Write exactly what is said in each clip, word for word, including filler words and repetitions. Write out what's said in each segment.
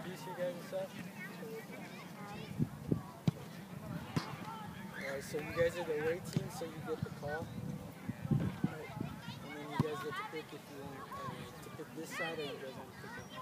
introduce you guys and stuff? Alright, so you guys are the away team, so you get the call. Right. And then you guys get to pick if you want uh, to pick this side or you guys want to pick that.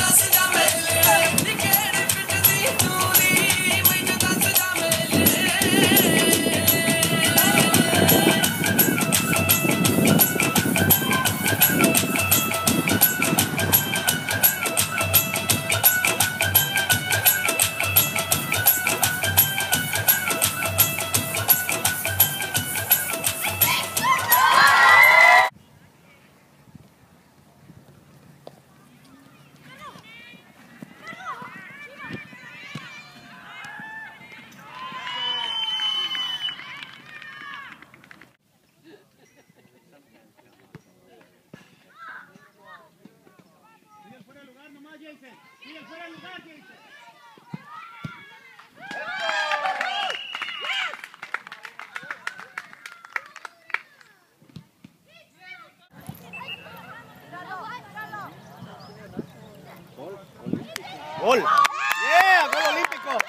¡Gol! ¡Yeah! ¡Gol olímpico!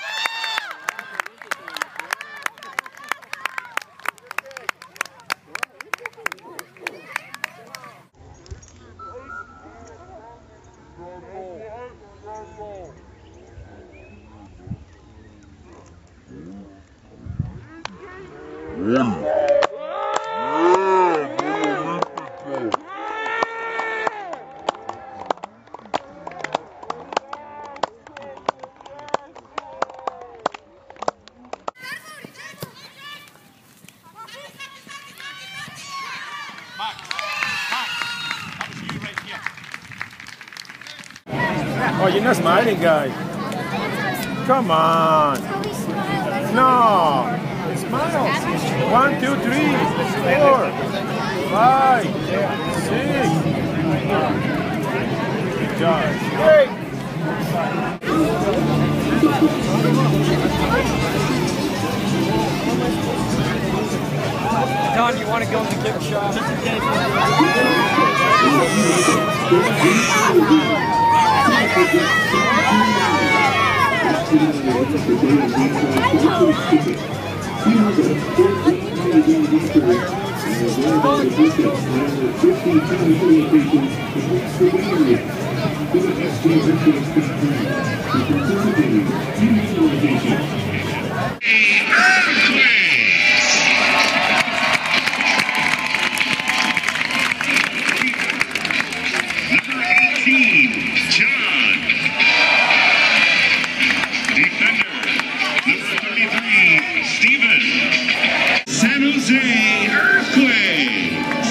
Oh, you're not smiling, guys. Come on. No. Smile. One, two, three, four, five, six. Good job. Eight. Don, you want to go in the gift shop? San Jose Earthquakes.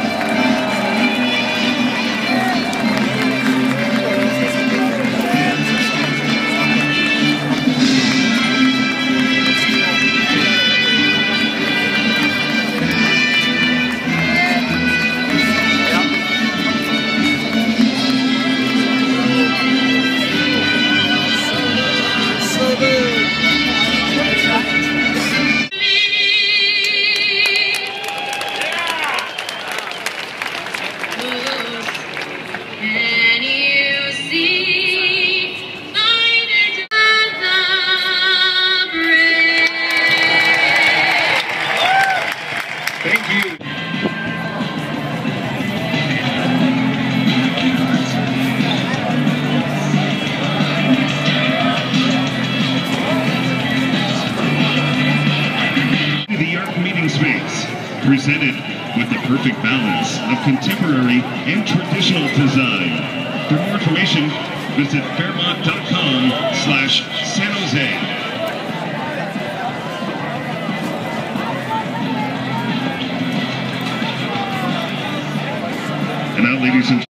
Thank you. The Arc Meeting Space, presented with the perfect balance of contemporary and traditional design. For more information, visit fairmont dot com slash San Jose. And now, ladies and